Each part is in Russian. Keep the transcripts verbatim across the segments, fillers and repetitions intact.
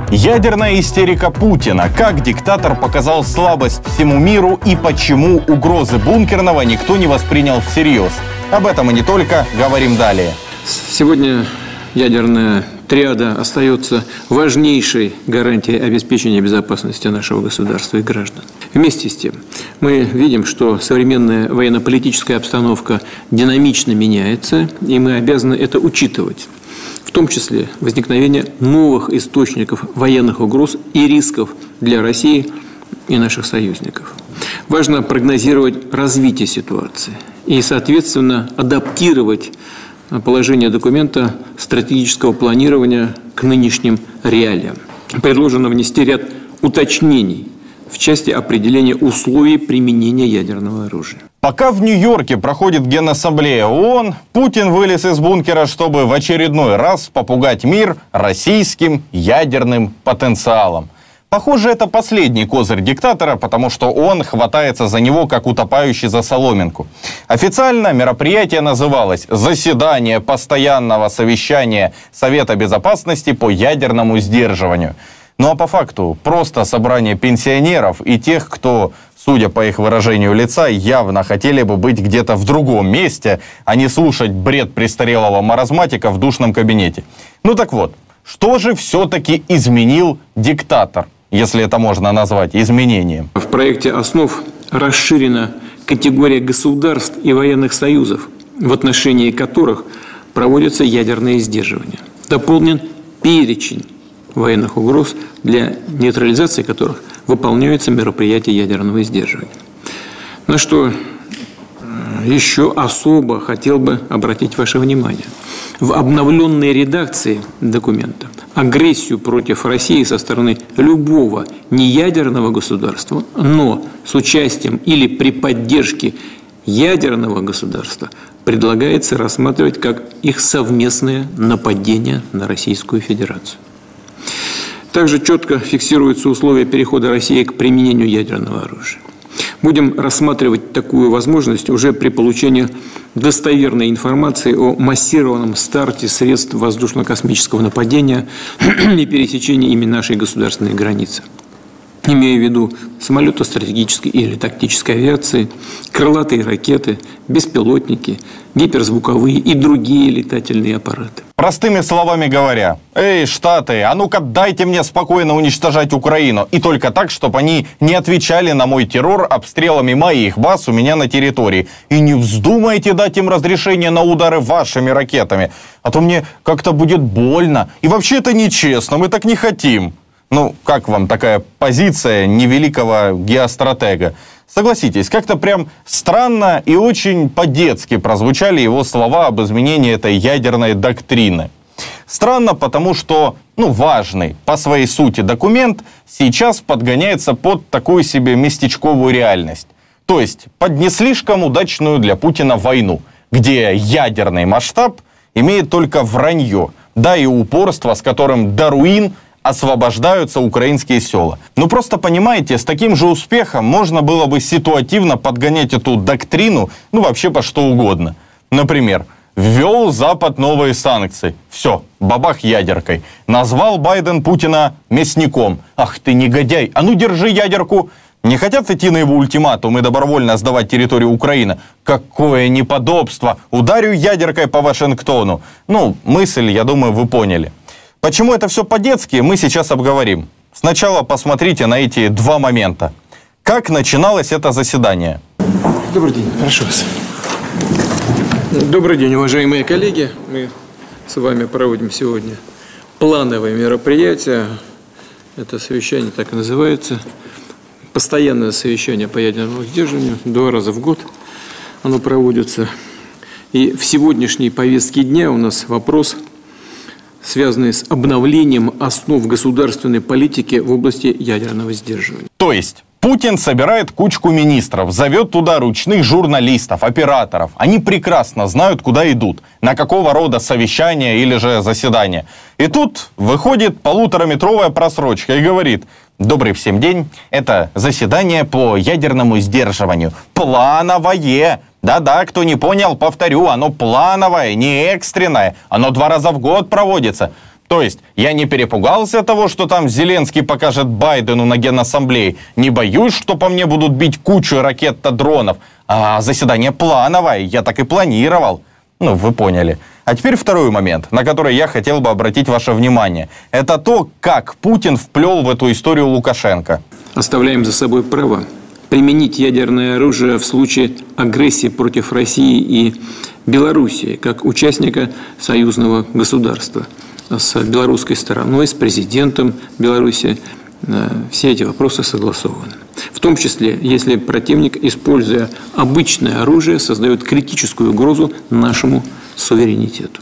Ядерная истерика Путина. Как диктатор показал слабость всему миру и почему угрозы бункерного никто не воспринял всерьез. Об этом и не только, говорим далее. Сегодня ядерная триада остается важнейшей гарантией обеспечения безопасности нашего государства и граждан. Вместе с тем, мы видим, что современная военно-политическая обстановка динамично меняется, и мы обязаны это учитывать. В том числе возникновение новых источников военных угроз и рисков для России и наших союзников. Важно прогнозировать развитие ситуации и, соответственно, адаптировать положение документа стратегического планирования к нынешним реалиям. Предложено внести ряд уточнений в части определения условий применения ядерного оружия. Пока в Нью-Йорке проходит Генассамблея ООН, Путин вылез из бункера, чтобы в очередной раз попугать мир российским ядерным потенциалом. Похоже, это последний козырь диктатора, потому что он хватается за него, как утопающий за соломинку. Официально мероприятие называлось «Заседание постоянного совещания Совета Безопасности по ядерному сдерживанию». Ну а по факту просто собрание пенсионеров и тех, кто, судя по их выражению лица, явно хотели бы быть где-то в другом месте, а не слушать бред престарелого маразматика в душном кабинете. Ну так вот, что же все-таки изменил диктатор, если это можно назвать изменением? В проекте основ расширена категория государств и военных союзов, в отношении которых проводятся ядерные сдерживания. Дополнен перечень военных угроз, для нейтрализации которых выполняются мероприятия ядерного сдерживания. На что еще особо хотел бы обратить ваше внимание. В обновленной редакции документа агрессию против России со стороны любого неядерного государства, но с участием или при поддержке ядерного государства предлагается рассматривать как их совместное нападение на Российскую Федерацию. Также четко фиксируются условия перехода России к применению ядерного оружия. Будем рассматривать такую возможность уже при получении достоверной информации о массированном старте средств воздушно-космического нападения и пересечении ими нашей государственной границы. Имея в виду самолеты стратегической или тактической авиации, крылатые ракеты, беспилотники, гиперзвуковые и другие летательные аппараты. Простыми словами говоря, эй, Штаты, а ну-ка дайте мне спокойно уничтожать Украину. И только так, чтобы они не отвечали на мой террор обстрелами моих баз у меня на территории. И не вздумайте дать им разрешение на удары вашими ракетами. А то мне как-то будет больно. И вообще это нечестно, мы так не хотим. Ну, как вам такая позиция невеликого геостратега? Согласитесь, как-то прям странно и очень по-детски прозвучали его слова об изменении этой ядерной доктрины. Странно, потому что, ну, важный по своей сути документ сейчас подгоняется под такую себе местечковую реальность. То есть под не слишком удачную для Путина войну, где ядерный масштаб имеет только вранье, да и упорство, с которым до руин освобождаются украинские села. Ну просто понимаете, с таким же успехом можно было бы ситуативно подгонять эту доктрину, ну вообще по что угодно. Например, ввел Запад новые санкции. Все, бабах ядеркой. Назвал Байден Путина мясником. Ах ты негодяй, а ну держи ядерку. Не хотят идти на его ультиматум и добровольно сдавать территорию Украины? Какое неподобство! Ударю ядеркой по Вашингтону. Ну, мысль, я думаю, вы поняли. Почему это все по-детски, мы сейчас обговорим. Сначала посмотрите на эти два момента. Как начиналось это заседание? Добрый день, прошу вас. Добрый день, уважаемые коллеги. Мы с вами проводим сегодня плановое мероприятие. Это совещание так и называется. Постоянное совещание по ядерному сдерживанию. Два раза в год оно проводится. И в сегодняшней повестке дня у нас вопрос, связанные с обновлением основ государственной политики в области ядерного сдерживания. То есть Путин собирает кучку министров, зовет туда ручных журналистов, операторов. Они прекрасно знают, куда идут, на какого рода совещания или же заседания. И тут выходит полутораметровая просрочка и говорит: добрый всем день, это заседание по ядерному сдерживанию. Плановое. Да-да, кто не понял, повторю, оно плановое, не экстренное. Оно два раза в год проводится. То есть я не перепугался того, что там Зеленский покажет Байдену на Генассамблее, не боюсь, что по мне будут бить кучу ракет-дронов, а заседание плановое, я так и планировал. Ну, вы поняли. А теперь второй момент, на который я хотел бы обратить ваше внимание. Это то, как Путин вплел в эту историю Лукашенко. Оставляем за собой право применить ядерное оружие в случае агрессии против России и Белоруссии, как участника союзного государства. С белорусской стороной, с президентом Беларуси все эти вопросы согласованы. В том числе, если противник, используя обычное оружие, создает критическую угрозу нашему суверенитету.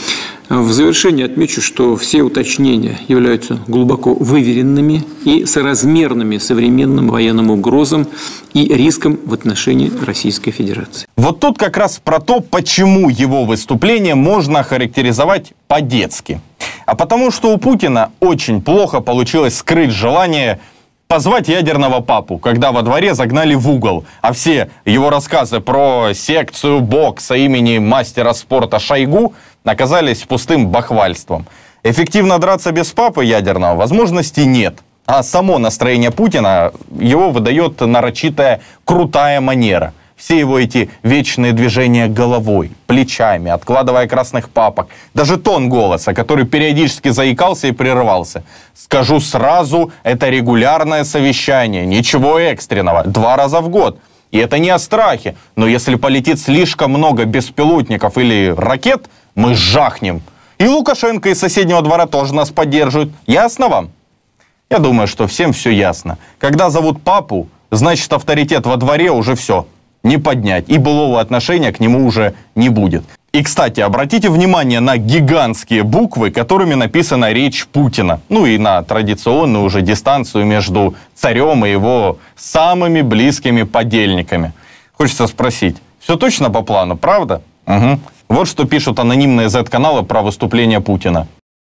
В завершение отмечу, что все уточнения являются глубоко выверенными и соразмерными современным военным угрозам и рискам в отношении Российской Федерации. Вот тут как раз про то, почему его выступление можно охарактеризовать по-детски. А потому что у Путина очень плохо получилось скрыть желание позвать ядерного папу, когда во дворе загнали в угол, а все его рассказы про секцию бокса имени мастера спорта Шойгу оказались пустым бахвальством. Эффективно драться без папы ядерного возможности нет. А само настроение Путина его выдает нарочитая крутая манера. Все его эти вечные движения головой, плечами, откладывая красных папок, даже тон голоса, который периодически заикался и прерывался. Скажу сразу, это регулярное совещание, ничего экстренного, два раза в год. И это не о страхе, но если полетит слишком много беспилотников или ракет, мы жахнем. И Лукашенко из соседнего двора тоже нас поддерживают. Ясно вам? Я думаю, что всем все ясно. Когда зовут папу, значит авторитет во дворе уже все. Не поднять, и былого отношения к нему уже не будет. И, кстати, обратите внимание на гигантские буквы, которыми написана речь Путина. Ну и на традиционную уже дистанцию между царем и его самыми близкими подельниками. Хочется спросить, все точно по плану, правда? Угу. Вот что пишут анонимные зет-каналы про выступление Путина.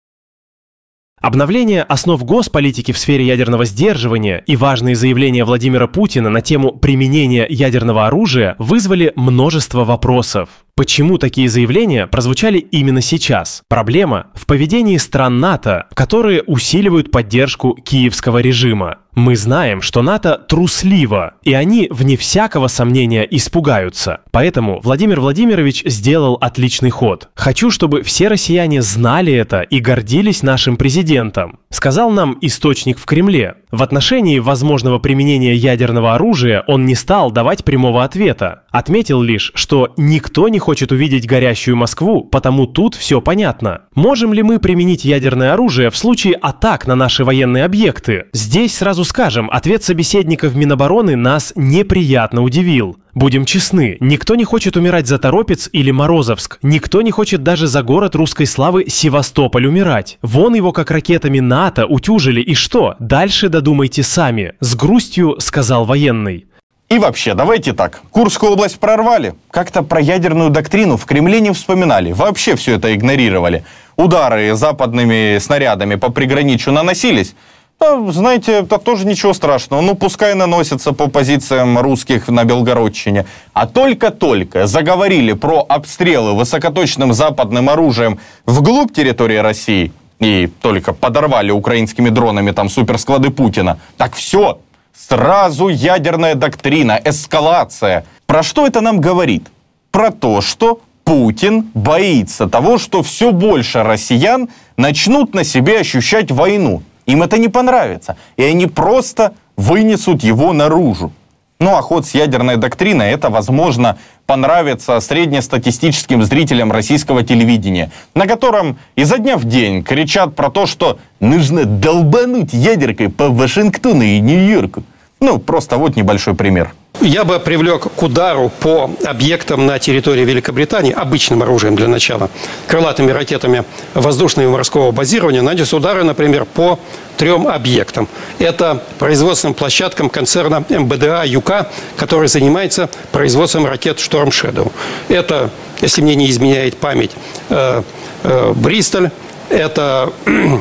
Обновление основ госполитики в сфере ядерного сдерживания и важные заявления Владимира Путина на тему применения ядерного оружия вызвали множество вопросов. Почему такие заявления прозвучали именно сейчас? Проблема в поведении стран НАТО, которые усиливают поддержку киевского режима. Мы знаем, что НАТО трусливо, и они, вне всякого сомнения, испугаются. Поэтому Владимир Владимирович сделал отличный ход. «Хочу, чтобы все россияне знали это и гордились нашим президентом», сказал нам источник в Кремле. В отношении возможного применения ядерного оружия он не стал давать прямого ответа. Отметил лишь, что никто не хочет увидеть горящую Москву, потому тут все понятно. Можем ли мы применить ядерное оружие в случае атак на наши военные объекты? Здесь сразу скажем, ответ собеседников Минобороны нас неприятно удивил. Будем честны, никто не хочет умирать за Торопец или Морозовск. Никто не хочет даже за город русской славы Севастополь умирать. Вон его как ракетами НАТО утюжили, и что? Дальше додумайте сами. С грустью сказал военный. И вообще, давайте так. Курскую область прорвали. Как-то про ядерную доктрину в Кремле не вспоминали. Вообще все это игнорировали. Удары западными снарядами по приграничью наносились. Да, знаете, это тоже ничего страшного. Ну, пускай наносятся по позициям русских на Белгородчине. А только-только заговорили про обстрелы высокоточным западным оружием вглубь территории России и только подорвали украинскими дронами там суперсклады Путина. Так все, сразу ядерная доктрина, эскалация. Про что это нам говорит? Про то, что Путин боится того, что все больше россиян начнут на себе ощущать войну. Им это не понравится, и они просто вынесут его наружу. Ну а ход с ядерной доктриной, это, возможно, понравится среднестатистическим зрителям российского телевидения, на котором изо дня в день кричат про то, что нужно долбануть ядеркой по Вашингтону и Нью-Йорку. Ну, просто вот небольшой пример. Я бы привлек к удару по объектам на территории Великобритании, обычным оружием для начала, крылатыми ракетами воздушного и морского базирования, нанес удары, например, по трем объектам. Это производственным площадкам концерна эм бэ дэ а «Юка», который занимается производством ракет «Шторм Шэдоу». Это, если мне не изменяет память, э, э, Бристоль, это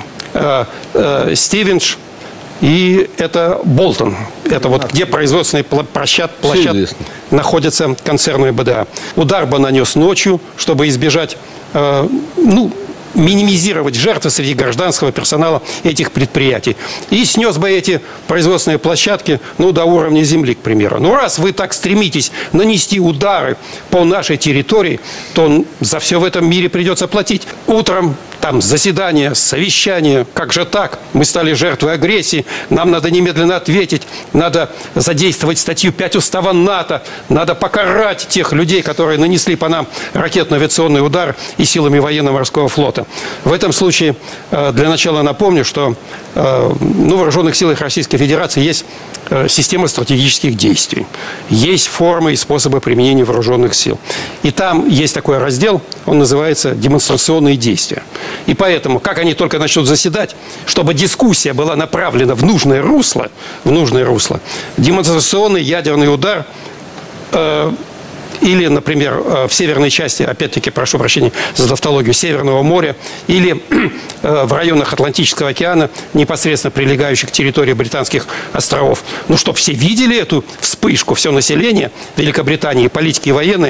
э, э, Стивенш, и это Болтон. Это вот где производственные площад, площадки находятся концерну эм бэ дэ а. Удар бы нанес ночью, чтобы избежать э, ну, минимизировать жертвы среди гражданского персонала этих предприятий. И снес бы эти производственные площадки, ну, до уровня земли, к примеру. Ну, раз вы так стремитесь нанести удары по нашей территории, то за все в этом мире придется платить. Утром там заседание, совещание. Как же так? Мы стали жертвой агрессии. Нам надо немедленно ответить. Надо задействовать статью пять Устава НАТО. Надо покарать тех людей, которые нанесли по нам ракетно-авиационный удар и силами военно-морского флота. В этом случае для начала напомню, что ну, в вооруженных силах Российской Федерации есть система стратегических действий. Есть формы и способы применения вооруженных сил. И там есть такой раздел, он называется «Демонстрационные действия». И поэтому, как они только начнут заседать, чтобы дискуссия была направлена в нужное русло, в нужное русло, демонстрационный ядерный удар э, или, например, в северной части, опять-таки, прошу прощения за тавтологию, Северного моря, или в районах Атлантического океана, непосредственно прилегающих к территории Британских островов. Ну, чтобы все видели эту вспышку, все население Великобритании, политики и военные,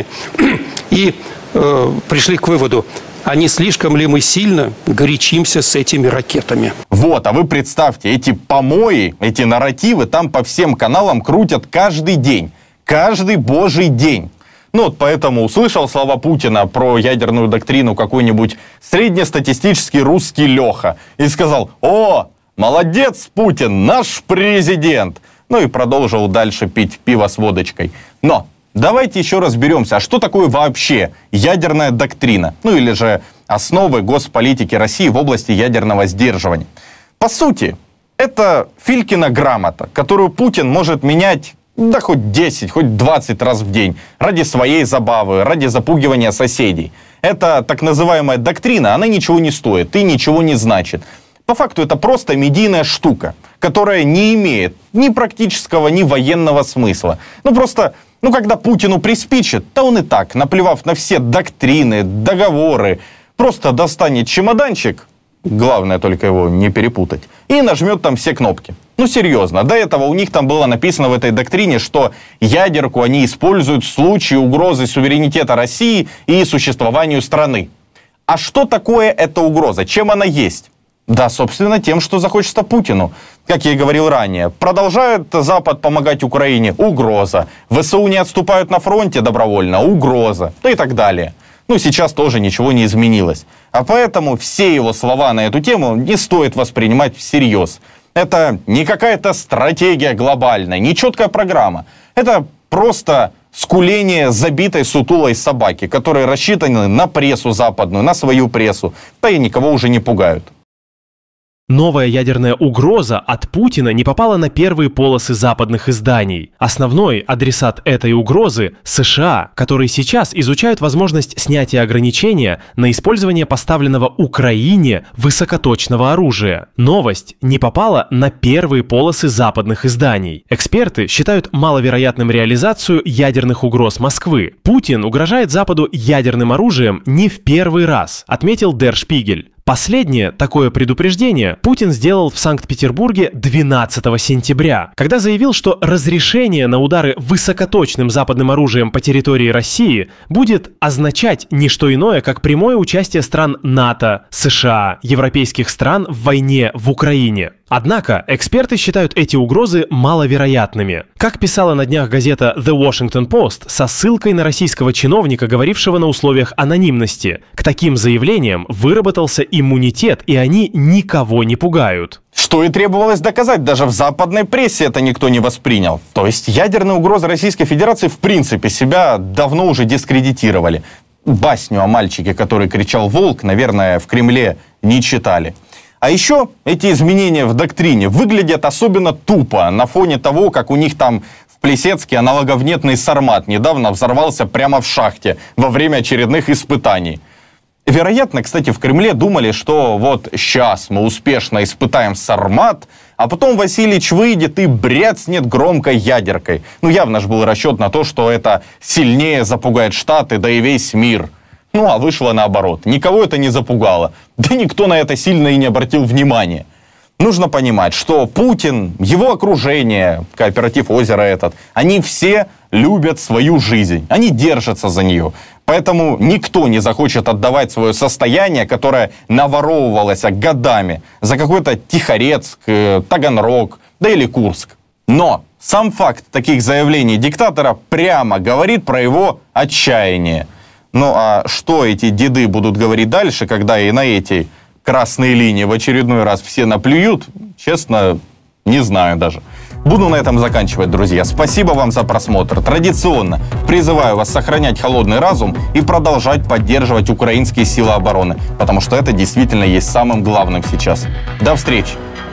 и э, пришли к выводу, а не слишком ли мы сильно горячимся с этими ракетами? Вот, а вы представьте, эти помои, эти нарративы там по всем каналам крутят каждый день. Каждый божий день. Ну вот поэтому услышал слова Путина про ядерную доктрину какой-нибудь среднестатистический русский Леха и сказал: «О, молодец, Путин, наш президент!» Ну и продолжил дальше пить пиво с водочкой. Но давайте еще разберемся, а что такое вообще ядерная доктрина? Ну или же основы госполитики России в области ядерного сдерживания. По сути, это Филькина грамота, которую Путин может менять да хоть десять, хоть двадцать раз в день, ради своей забавы, ради запугивания соседей. Это так называемая доктрина, она ничего не стоит и ничего не значит. По факту это просто медийная штука, которая не имеет ни практического, ни военного смысла. Ну просто, ну когда Путину приспичит, то он и так, наплевав на все доктрины, договоры, просто достанет чемоданчик, главное только его не перепутать, и нажмет там все кнопки. Ну серьезно, до этого у них там было написано в этой доктрине, что ядерку они используют в случае угрозы суверенитета России и существованию страны. А что такое эта угроза? Чем она есть? Да, собственно, тем, что захочется Путину. Как я и говорил ранее, продолжает Запад помогать Украине? Угроза. ВСУ не отступают на фронте добровольно? Угроза. Ну и так далее. Ну, сейчас тоже ничего не изменилось. А поэтому все его слова на эту тему не стоит воспринимать всерьез. Это не какая-то стратегия глобальная, не четкая программа. Это просто скуление забитой сутулой собаки, которые рассчитаны на прессу западную, на свою прессу, да и никого уже не пугают. Новая ядерная угроза от Путина не попала на первые полосы западных изданий. Основной адресат этой угрозы – США, которые сейчас изучают возможность снятия ограничения на использование поставленного Украине высокоточного оружия. Новость не попала на первые полосы западных изданий. Эксперты считают маловероятным реализацию ядерных угроз Москвы. Путин угрожает Западу ядерным оружием не в первый раз, отметил Der Spiegel. Последнее такое предупреждение Путин сделал в Санкт-Петербурге двенадцатого сентября, когда заявил, что разрешение на удары высокоточным западным оружием по территории России будет означать не что иное, как прямое участие стран НАТО, США, европейских стран в войне в Украине. Однако эксперты считают эти угрозы маловероятными. Как писала на днях газета The Washington Post со ссылкой на российского чиновника, говорившего на условиях анонимности, к таким заявлениям выработался иммунитет, и они никого не пугают. Что и требовалось доказать, даже в западной прессе это никто не воспринял. То есть ядерные угрозы Российской Федерации в принципе себя давно уже дискредитировали. Басню о мальчике, который кричал «Волк», наверное, в Кремле не читали. А еще эти изменения в доктрине выглядят особенно тупо на фоне того, как у них там в Плесецке аналоговнетный «Сармат» недавно взорвался прямо в шахте во время очередных испытаний. Вероятно, кстати, в Кремле думали, что вот сейчас мы успешно испытаем «Сармат», а потом Васильевич выйдет и бряцнет громкой ядеркой. Ну явно же был расчет на то, что это сильнее запугает Штаты, да и весь мир. Ну, а вышло наоборот. Никого это не запугало. Да никто на это сильно и не обратил внимания. Нужно понимать, что Путин, его окружение, кооператив «Озеро» этот, они все любят свою жизнь. Они держатся за нее. Поэтому никто не захочет отдавать свое состояние, которое наворовывалось годами, за какой-то Тихорецк, Таганрог, да или Курск. Но сам факт таких заявлений диктатора прямо говорит про его отчаяние. Ну а что эти деды будут говорить дальше, когда и на эти красные линии в очередной раз все наплюют, честно, не знаю даже. Буду на этом заканчивать, друзья. Спасибо вам за просмотр. Традиционно призываю вас сохранять холодный разум и продолжать поддерживать украинские силы обороны, потому что это действительно есть самым главным сейчас. До встречи!